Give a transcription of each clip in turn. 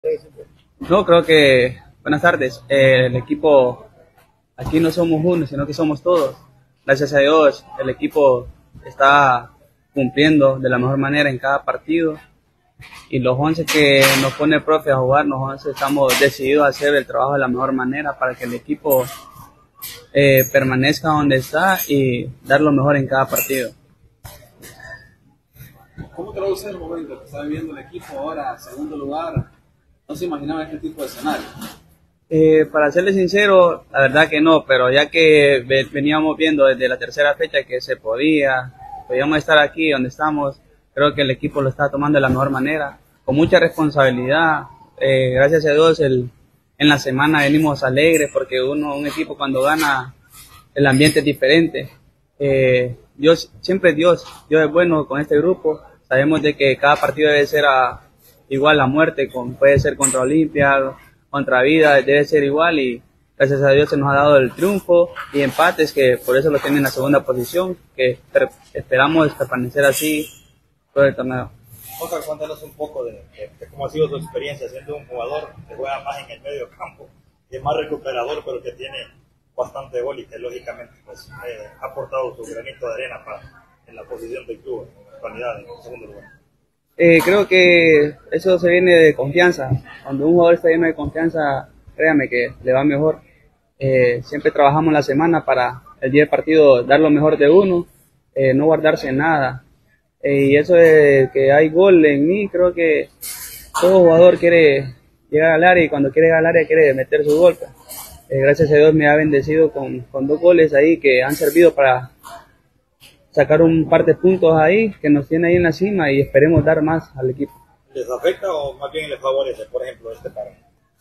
No, creo que, buenas tardes, el equipo, aquí no somos uno, sino que somos todos. Gracias a Dios, el equipo está cumpliendo de la mejor manera en cada partido y los 11 que nos pone el profe a jugar, los 11 estamos decididos a hacer el trabajo de la mejor manera para que el equipo permanezca donde está y dar lo mejor en cada partido. ¿Cómo traduce el momento que está viviendo el equipo ahora, segundo lugar? No se imaginaba este tipo de escenario. Para serles sincero, la verdad que no, pero ya que veníamos viendo desde la tercera fecha que podíamos estar aquí donde estamos, creo que el equipo lo está tomando de la mejor manera, con mucha responsabilidad. Gracias a Dios en la semana venimos alegres porque un equipo cuando gana el ambiente es diferente. Dios es bueno con este grupo. Sabemos de que cada partido debe ser igual a muerte, puede ser contra Olimpia, contra Vida, debe ser igual y gracias a Dios se nos ha dado el triunfo y empates que por eso lo tienen en la segunda posición, que esperamos permanecer así todo el torneo. Oscar, cuéntanos un poco de cómo ha sido tu experiencia siendo un jugador que juega más en el medio campo, que es más recuperador, pero que tiene bastante gol y que lógicamente pues, ha aportado su granito de arena en la posición del club, en la actualidad, en el segundo lugar. Creo que eso se viene de confianza. Cuando un jugador está lleno de confianza, créame que le va mejor. Siempre trabajamos la semana para el día del partido dar lo mejor de uno, no guardarse nada. Y eso de que hay gol en mí, creo que todo jugador quiere llegar al área y cuando quiere llegar al área quiere meter su gol. Gracias a Dios me ha bendecido con 2 goles ahí que han servido para sacar un par de puntos ahí que nos tiene ahí en la cima y esperemos dar más al equipo. ¿Les afecta o más bien les favorece, por ejemplo, este paro?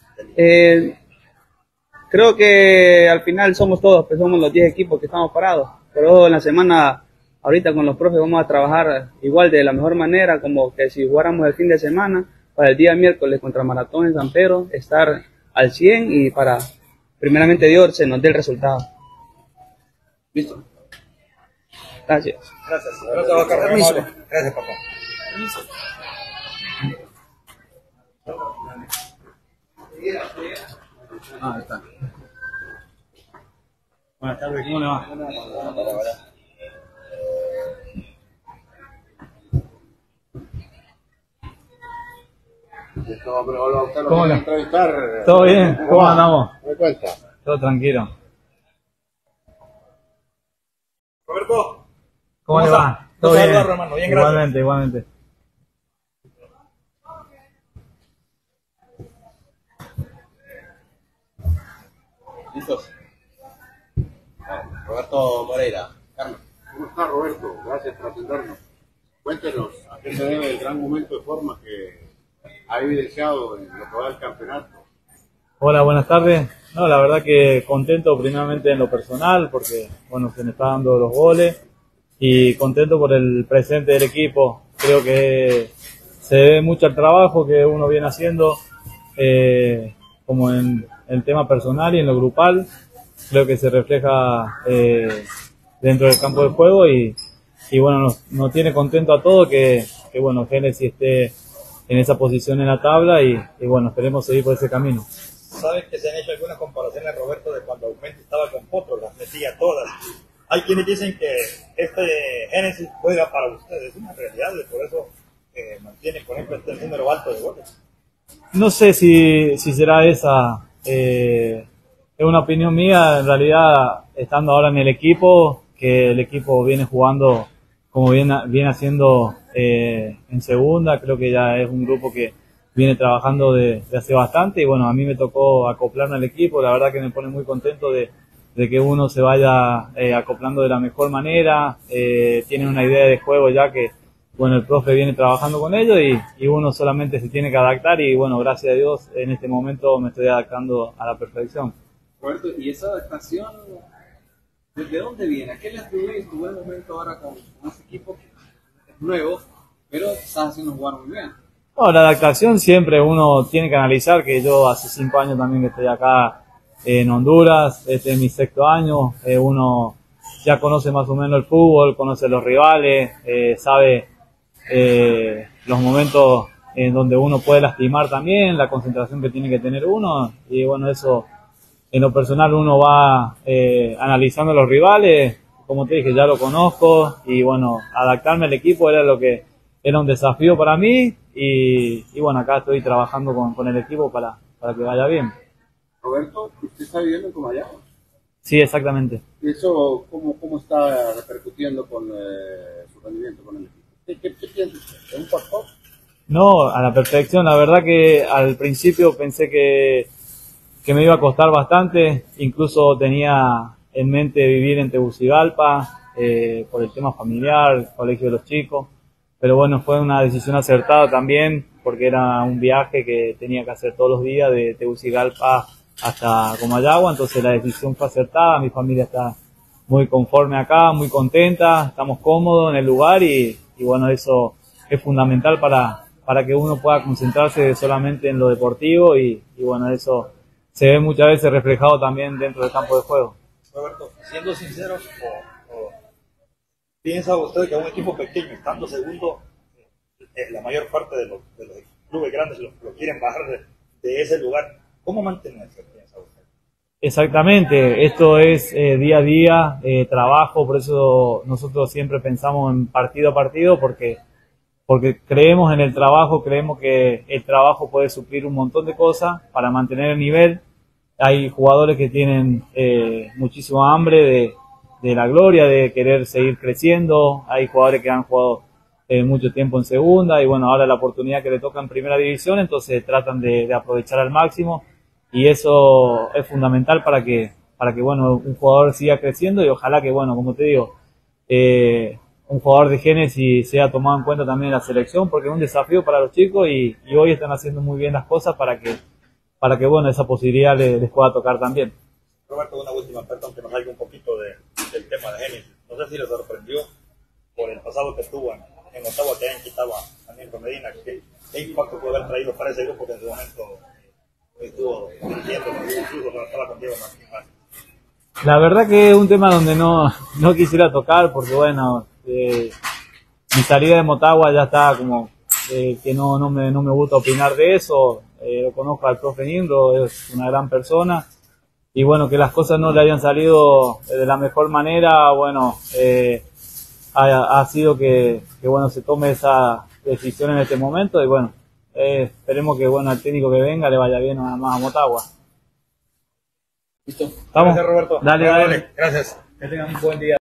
Creo que al final somos todos, pues somos los 10 equipos que estamos parados, pero en la semana, ahorita con los profes vamos a trabajar igual de la mejor manera, como que si jugáramos el fin de semana, para el día miércoles contra Maratón en San Pedro, estar al 100 y para, primeramente Dios, se nos dé el resultado. Listo. Gracias. Gracias. Gracias, Oscar. Gracias, papá. Ahí está. Buenas tardes, ¿cómo le va? ¿Cómo le? ¿Todo bien? ¿Cómo andamos? ¿Me cuenta? Todo tranquilo. Roberto. ¿Cómo le va? ¿Todo ¿Todo bien? bien? Hermano. Bien, gracias. Igualmente. ¿Listos? Roberto Moreira. Carlos. ¿Cómo está, Roberto? Gracias por atendernos. Cuéntenos a qué se debe el gran momento de forma que ha evidenciado en lo que va del campeonato. Hola, buenas tardes. No, la verdad que contento primeramente en lo personal porque, bueno, se me está dando los goles y contento por el presente del equipo. Creo que se debe mucho al trabajo que uno viene haciendo, como en el tema personal y en lo grupal. Creo que se refleja dentro del campo de juego y bueno, nos tiene contento a todos que bueno, Génesis esté en esa posición en la tabla y bueno, esperemos seguir por ese camino. Sabes que se han hecho algunas comparaciones, Roberto, de cuando Aumento estaba con Potro, las metía todas. Hay quienes dicen que este Génesis juega para ustedes, es una realidad, y por eso mantiene, por ejemplo, este número alto de goles. No sé si será esa, es una opinión mía, en realidad, estando ahora en el equipo, que el equipo viene jugando como viene haciendo en segunda, creo que ya es un grupo que viene trabajando de hace bastante y bueno, a mí me tocó acoplarme al equipo, la verdad que me pone muy contento de que uno se vaya acoplando de la mejor manera, tiene una idea de juego ya que bueno, el profe viene trabajando con ellos y uno solamente se tiene que adaptar y bueno, gracias a Dios en este momento me estoy adaptando a la perfección. Roberto, ¿y esa adaptación desde dónde viene? ¿A qué le atribuyes tu buen momento ahora con este equipo que es nuevo, pero estás haciendo jugar muy bien? No, la adaptación siempre uno tiene que analizar, que yo hace 5 años también que estoy acá en Honduras, este es mi 6º año, uno ya conoce más o menos el fútbol, conoce los rivales, sabe los momentos en donde uno puede lastimar también, la concentración que tiene que tener uno, y bueno, eso en lo personal uno va analizando a los rivales, como te dije, ya lo conozco, y bueno, adaptarme al equipo era un desafío para mí, y bueno, acá estoy trabajando con el equipo para que vaya bien. Roberto, ¿usted está viviendo en Comayagua? Sí, exactamente. ¿Y eso cómo está repercutiendo con su rendimiento con el equipo? ¿Qué piensa usted? ¿Es un factor? No, a la perfección. La verdad que al principio pensé que me iba a costar bastante. Incluso tenía en mente vivir en Tegucigalpa por el tema familiar, el colegio de los chicos. Pero bueno, fue una decisión acertada también porque era un viaje que tenía que hacer todos los días de Tegucigalpa hasta Comayagua. Entonces la decisión fue acertada. Mi familia está muy conforme acá, muy contenta. Estamos cómodos en el lugar y bueno, eso es fundamental para que uno pueda concentrarse solamente en lo deportivo y bueno, eso se ve muchas veces reflejado también dentro del campo de juego. Roberto, siendo sinceros, ¿piensa usted que un equipo pequeño, estando segundo, la mayor parte de los clubes grandes lo quieren bajar de ese lugar? ¿Cómo mantenerse, piensa usted? Exactamente, esto es día a día, trabajo, por eso nosotros siempre pensamos en partido a partido, porque creemos en el trabajo, creemos que el trabajo puede suplir un montón de cosas para mantener el nivel. Hay jugadores que tienen muchísima hambre de la gloria, de querer seguir creciendo. Hay jugadores que han jugado mucho tiempo en segunda y bueno, ahora la oportunidad que le toca en primera división, entonces tratan de aprovechar al máximo y eso es fundamental para que bueno, un jugador siga creciendo y ojalá que bueno, como te digo, un jugador de Génesis sea tomado en cuenta también en la selección porque es un desafío para los chicos y hoy están haciendo muy bien las cosas para que bueno, esa posibilidad les pueda tocar también. Roberto, una última, perdón, que nos salga un poquito del tema de Génesis. No sé si le sorprendió por el pasado que tuvo en Ottawa, que hayan quitado a Nilton Medina. ¿Qué impacto puede haber traído para ese grupo que en su momento estuvo dirigiendo, incluso cuando estaba con Diego Martín? La verdad que es un tema donde no quisiera tocar porque bueno, mi salida de Motagua ya está como que no me gusta opinar de eso. Lo conozco al profe Nindro, es una gran persona y bueno, que las cosas no le hayan salido de la mejor manera, bueno, ha sido que bueno, se tome esa decisión en este momento y bueno, esperemos que bueno, al técnico que venga le vaya bien nada más a Motagua. Listo. ¿Estamos? Gracias, Roberto. Dale. Gracias. Que tengan un buen día.